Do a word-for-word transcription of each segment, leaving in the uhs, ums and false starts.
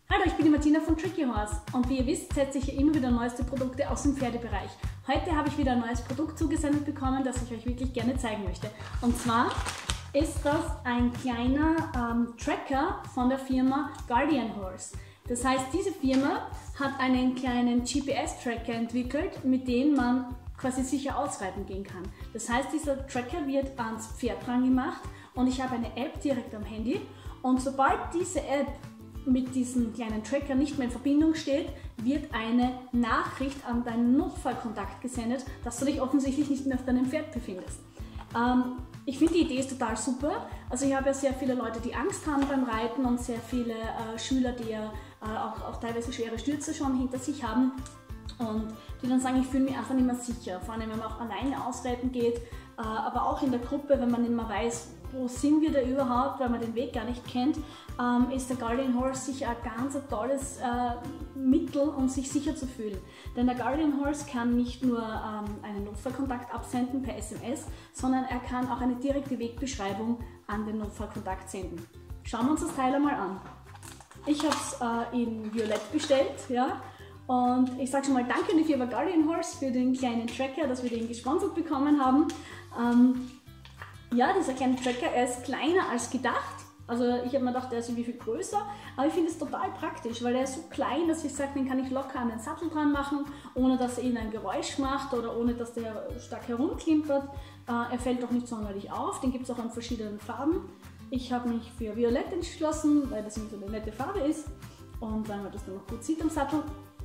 Hallo, ich bin die Martina von Tricky Horse und wie ihr wisst, setze ich hier immer wieder neueste Produkte aus dem Pferdebereich. Heute habe ich wieder ein neues Produkt zugesendet bekommen, das ich euch wirklich gerne zeigen möchte. Und zwar ist das ein kleiner ähm, Tracker von der Firma Guardian Horse. Das heißt, diese Firma hat einen kleinen G P S-Tracker entwickelt, mit dem man quasi sicher ausreiten gehen kann. Das heißt, dieser Tracker wird ans Pferd dran gemacht und ich habe eine App direkt am Handy und sobald diese App mit diesem kleinen Tracker nicht mehr in Verbindung steht, wird eine Nachricht an deinen Notfallkontakt gesendet, dass du dich offensichtlich nicht mehr auf deinem Pferd befindest. Ähm, ich finde die Idee ist total super. Also ich habe ja sehr viele Leute, die Angst haben beim Reiten und sehr viele äh, Schüler, die ja äh, auch, auch teilweise schwere Stürze schon hinter sich haben und die dann sagen, ich fühle mich einfach nicht mehr sicher, vor allem wenn man auch alleine ausreiten geht, äh, aber auch in der Gruppe, wenn man nicht mehr weiß, wo sind wir da überhaupt, weil man den Weg gar nicht kennt, ähm, ist der Guardian Horse sicher ein ganz tolles äh, Mittel, um sich sicher zu fühlen. Denn der Guardian Horse kann nicht nur ähm, einen Notfallkontakt absenden per S M S, sondern er kann auch eine direkte Wegbeschreibung an den Notfallkontakt senden. Schauen wir uns das Teil einmal an. Ich habe es äh, in Violett bestellt, ja, und ich sage schon mal danke an die Firma Guardian Horse für den kleinen Tracker, dass wir den gesponsert bekommen haben. Ähm, Ja, dieser kleine Tracker, er ist kleiner als gedacht. Also ich habe mir gedacht, der ist irgendwie viel größer, aber ich finde es total praktisch, weil er ist so klein, dass ich sage, den kann ich locker an den Sattel dran machen, ohne dass er ihnen ein Geräusch macht oder ohne dass der stark herumklimpert. Äh, er fällt auch nicht sonderlich auf, den gibt es auch in verschiedenen Farben. Ich habe mich für Violett entschlossen, weil das irgendwie so eine nette Farbe ist und weil man das dann noch gut sieht am Sattel.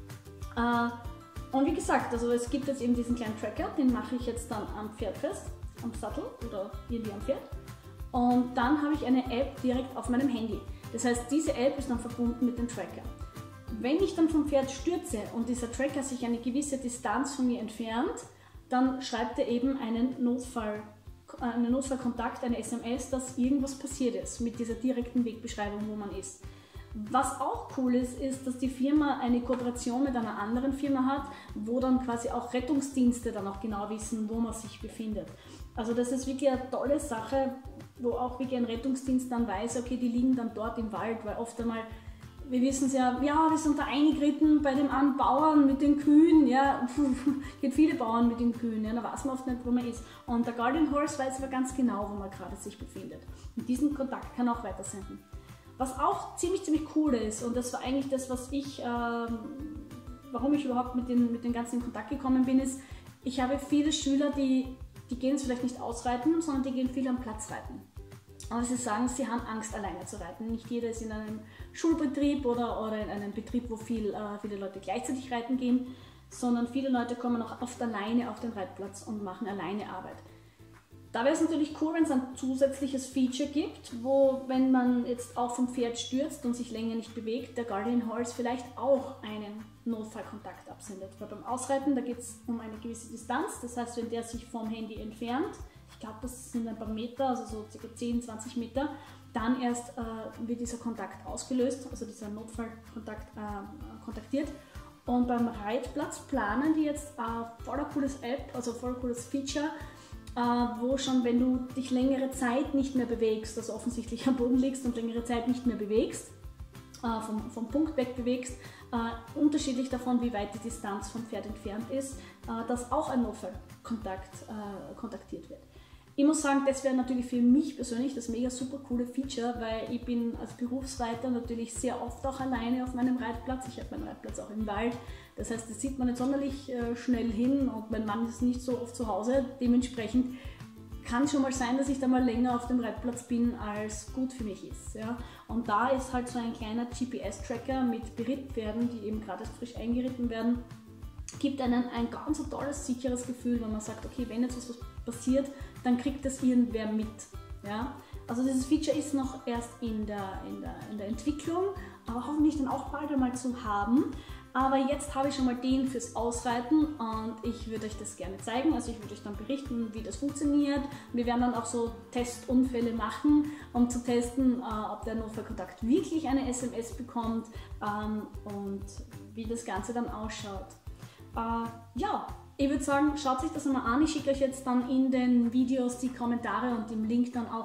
Äh, und wie gesagt, also es gibt jetzt eben diesen kleinen Tracker, den mache ich jetzt dann am Pferd fest. Am Sattel oder irgendwie am Pferd. Und dann habe ich eine App direkt auf meinem Handy. Das heißt, diese App ist dann verbunden mit dem Tracker. Wenn ich dann vom Pferd stürze und dieser Tracker sich eine gewisse Distanz von mir entfernt, dann schreibt er eben einen Notfall, einen Notfallkontakt, eine S M S, dass irgendwas passiert ist mit dieser direkten Wegbeschreibung, wo man ist. Was auch cool ist, ist, dass die Firma eine Kooperation mit einer anderen Firma hat, wo dann quasi auch Rettungsdienste dann auch genau wissen, wo man sich befindet. Also das ist wirklich eine tolle Sache, wo auch wirklich ein Rettungsdienst dann weiß, okay, die liegen dann dort im Wald, weil oft einmal, wir wissen es ja, ja, wir sind da eingeritten bei dem einen Bauern mit den Kühen, ja, es gibt viele Bauern mit den Kühen, ja, da weiß man oft nicht, wo man ist. Und der Guardian Horse weiß aber ganz genau, wo man gerade sich befindet. Und diesen Kontakt kann auch weitersenden. Was auch ziemlich, ziemlich cool ist, und das war eigentlich das, was ich, ähm, warum ich überhaupt mit den, mit den ganzen in Kontakt gekommen bin, ist, ich habe viele Schüler, die, die gehen jetzt vielleicht nicht ausreiten, sondern die gehen viel am Platz reiten. Aber sie sagen, sie haben Angst, alleine zu reiten. Nicht jeder ist in einem Schulbetrieb oder, oder in einem Betrieb, wo viel, äh, viele Leute gleichzeitig reiten gehen, sondern viele Leute kommen auch oft alleine auf den Reitplatz und machen alleine Arbeit. Da wäre es natürlich cool, wenn es ein zusätzliches Feature gibt, wo, wenn man jetzt auch vom Pferd stürzt und sich länger nicht bewegt, der Guardian Horse vielleicht auch einen Notfallkontakt absendet. Weil beim Ausreiten, da geht es um eine gewisse Distanz, das heißt, wenn der sich vom Handy entfernt, ich glaube, das sind ein paar Meter, also so ca. zehn, zwanzig Meter, dann erst äh, wird dieser Kontakt ausgelöst, also dieser Notfallkontakt äh, kontaktiert. Und beim Reitplatz planen die jetzt ein äh, voller cooles App, also voll cooles Feature, Uh, wo schon, wenn du dich längere Zeit nicht mehr bewegst, also offensichtlich am Boden liegst und längere Zeit nicht mehr bewegst, uh, vom, vom Punkt weg bewegst, uh, unterschiedlich davon, wie weit die Distanz vom Pferd entfernt ist, uh, dass auch ein Notfallkontakt uh, kontaktiert wird. Ich muss sagen, das wäre natürlich für mich persönlich das mega super coole Feature, weil ich bin als Berufsreiter natürlich sehr oft auch alleine auf meinem Reitplatz. Ich habe meinen Reitplatz auch im Wald, das heißt, das sieht man nicht sonderlich äh, schnell hin und mein Mann ist nicht so oft zu Hause. Dementsprechend kann schon mal sein, dass ich da mal länger auf dem Reitplatz bin, als gut für mich ist. Ja? Und da ist halt so ein kleiner G P S-Tracker mit Berittpferden, die eben gerade erst frisch eingeritten werden, gibt einen ein ganz tolles, sicheres Gefühl, wenn man sagt, okay, wenn jetzt was passiert, dann kriegt das irgendwer mit. Ja? Also dieses Feature ist noch erst in der, in, der, in der Entwicklung, aber hoffentlich dann auch bald einmal zu haben. Aber jetzt habe ich schon mal den fürs Ausreiten und ich würde euch das gerne zeigen. Also ich würde euch dann berichten, wie das funktioniert. Wir werden dann auch so Testunfälle machen, um zu testen, äh, ob der Notfallkontakt wirklich eine S M S bekommt ähm, und wie das Ganze dann ausschaut. Äh, ja, ich würde sagen, schaut sich das einmal an. Ich schicke euch jetzt dann in den Videos die Kommentare und im Link dann auch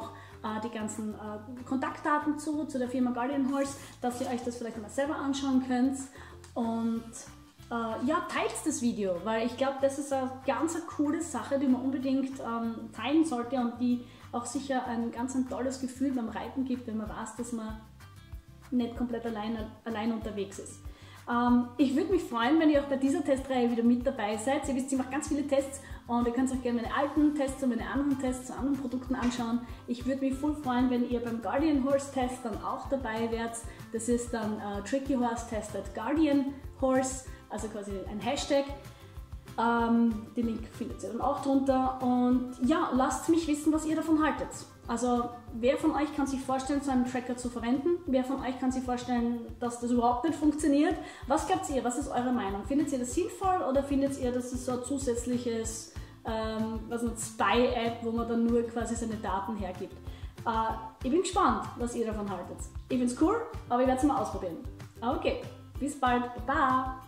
äh, die ganzen äh, Kontaktdaten zu, zu der Firma Guardian Horse, dass ihr euch das vielleicht mal selber anschauen könnt. Und äh, ja, teilt das Video, weil ich glaube, das ist eine ganz eine coole Sache, die man unbedingt ähm, teilen sollte und die auch sicher ein ganz ein tolles Gefühl beim Reiten gibt, wenn man weiß, dass man nicht komplett allein, allein unterwegs ist. Ähm, ich würde mich freuen, wenn ihr auch bei dieser Testreihe wieder mit dabei seid. Ihr wisst, ich mache ganz viele Tests und ihr könnt euch gerne meine alten Tests und meine anderen Tests zu anderen Produkten anschauen. Ich würde mich voll freuen, wenn ihr beim Guardian Horse Test dann auch dabei wärt. Das ist dann äh, Tricky Horse Tested Guardian Horse, also quasi ein Hashtag. Ähm, den Link findet ihr dann auch drunter. Und ja, lasst mich wissen, was ihr davon haltet. Also wer von euch kann sich vorstellen, so einen Tracker zu verwenden? Wer von euch kann sich vorstellen, dass das überhaupt nicht funktioniert? Was glaubt ihr? Was ist eure Meinung? Findet ihr das sinnvoll oder findet ihr, dass es so ein zusätzliches ähm, Spy-App, wo man dann nur quasi seine Daten hergibt? Äh, ich bin gespannt, was ihr davon haltet. Ich finde es cool, aber ich werde es mal ausprobieren. Okay, bis bald. Baba!